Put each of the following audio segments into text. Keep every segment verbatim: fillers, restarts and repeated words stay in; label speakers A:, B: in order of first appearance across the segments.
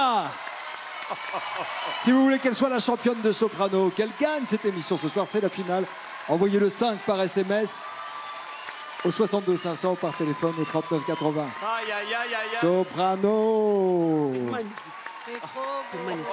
A: Talima. Si vous voulez qu'elle soit la championne de soprano, qu'elle gagne cette émission ce soir, c'est la finale. Envoyez le cinq par S M S au soixante-deux cinq cents, par téléphone au trente-neuf quatre-vingts.
B: Aïe, aïe, aïe, aïe.
A: Soprano.
C: Magnifique.
D: C'est
C: Magnifique.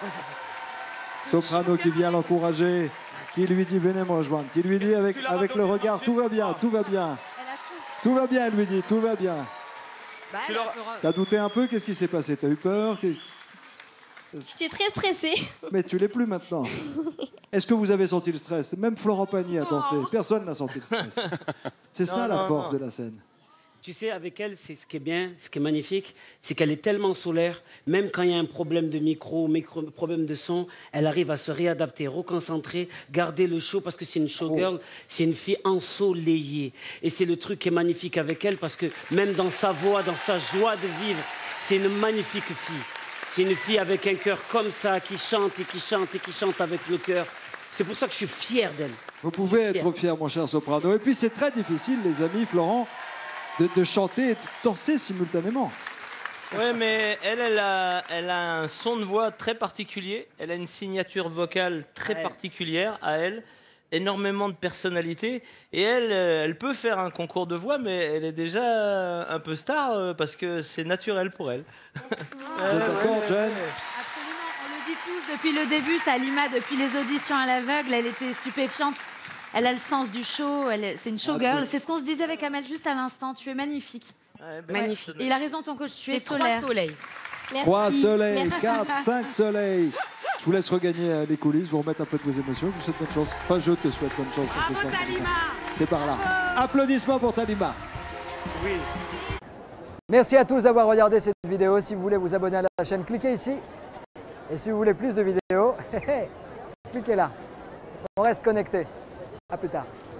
A: Soprano qui vient l'encourager, qui lui dit venez me rejoindre, qui lui dit avec, avec le regard tout va bien, tout va bien. Tout va bien, elle lui dit, tout va bien.
D: Bah,
B: Tu
D: elle a
B: leur-
D: peur.
A: T'as douté un peu, qu'est-ce qui s'est passé? T'as eu peur? Qu'est-
E: J'étais très stressée.
A: Mais tu l'es plus maintenant. Est-ce que vous avez senti le stress? Même Florent Pagny a dansé. Personne n'a senti le stress. C'est ça
C: Non,
A: la
C: non,
A: force
C: non.
A: de la scène.
C: Tu sais, avec elle, c'est ce qui est bien, ce qui est magnifique, c'est qu'elle est tellement solaire, même quand il y a un problème de micro, micro problème de son, elle arrive à se réadapter, reconcentrer, garder le show, parce que c'est une showgirl, c'est une fille ensoleillée. Et c'est le truc qui est magnifique avec elle, parce que même dans sa voix, dans sa joie de vivre, c'est une magnifique fille. C'est une fille avec un cœur comme ça, qui chante et qui chante et qui chante avec le cœur. C'est pour ça que je suis fier d'elle.
A: Vous pouvez être fier, mon cher Soprano. Et puis c'est très difficile, les amis, Florent, de, de chanter et de danser simultanément.
F: Ouais, mais elle, elle a, elle a un son de voix très particulier. Elle a une signature vocale très
C: Ouais.
F: particulière à elle. Énormément de personnalité. Et elle, euh, elle peut faire un concours de voix, mais elle est déjà un peu star euh, parce que c'est naturel pour elle.
A: Vous êtes d'accord, Jen?
G: Absolument, on le dit tous depuis le début. Talima, depuis les auditions à l'aveugle, elle était stupéfiante. Elle a le sens du show, elle est- c'est une showgirl. C'est ce qu'on se disait avec Amel juste à l'instant. Tu es magnifique.
F: Ouais, ben,
G: Magnifique. Et il a raison, ton coach, tu es
D: C'est trois
G: solaire.
D: soleils.
E: Merci.
A: Trois soleils,
E: Merci.
A: quatre, cinq soleils. Je vous laisse regagner euh, les coulisses, vous remettre un peu de vos émotions. Je vous souhaite bonne chance. Enfin, je te souhaite bonne chance. pour ce soir. C'est par là. Applaudissements pour Talima.
B: Oui.
H: Merci à tous d'avoir regardé cette vidéo. Si vous voulez vous abonner à la chaîne, cliquez ici. Et si vous voulez plus de vidéos, cliquez là. On reste connecté. À plus tard.